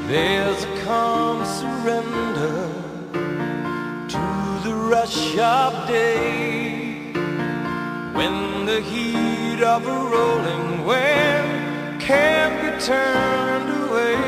There's a calm surrender to the rush of day, when the heat of a rolling wave can't be turned away.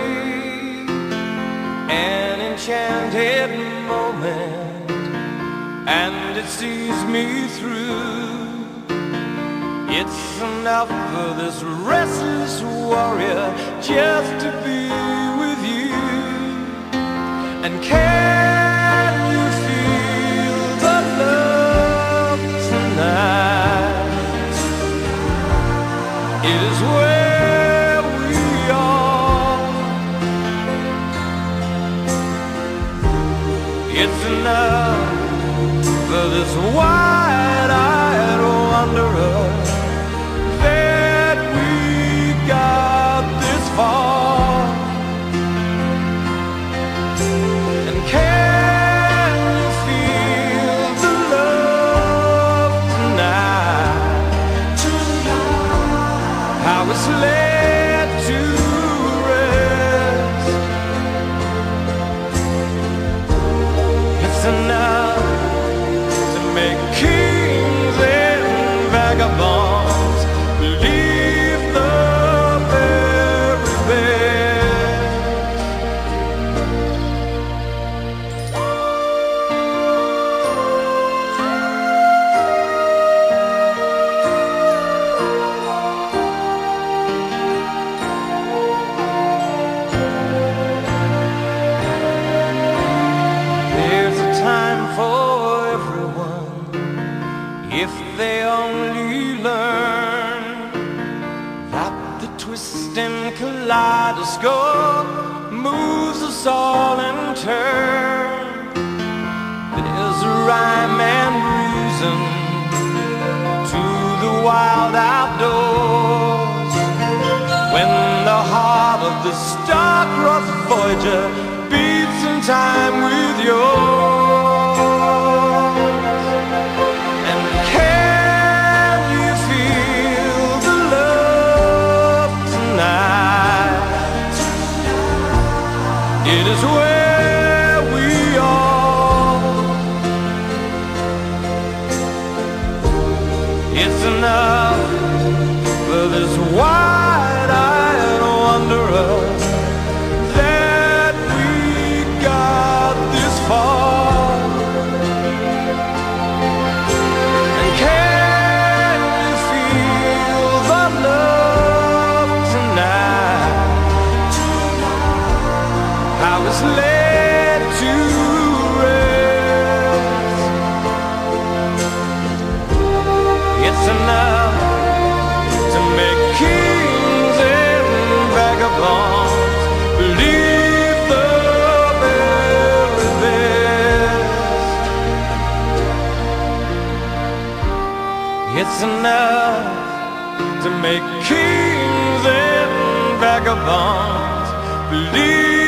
An enchanted moment, and it sees me through. It's enough for this restless warrior just to be with you. And can you feel the love tonight? It is where we are. It's enough for this wide-eyed wanderer that we got this far. And can you feel the love tonight? How it's laid to rest. It's enough to make kings and vagabonds believe the very best. There's a time for everyone if they only learn that the twisting kaleidoscope moves us all in turn. There's a rhyme and reason to the wild outdoors, when the heart of the star-crossed Voyager beats in time with yours. And can you feel the love tonight? It is where we are. It's enough for this wide-eyed wanderer that we got this far. And can you feel the love tonight? How it's laid to rest. It's enough to make kings and vagabonds believe the very best. It's enough to make kings and vagabonds believe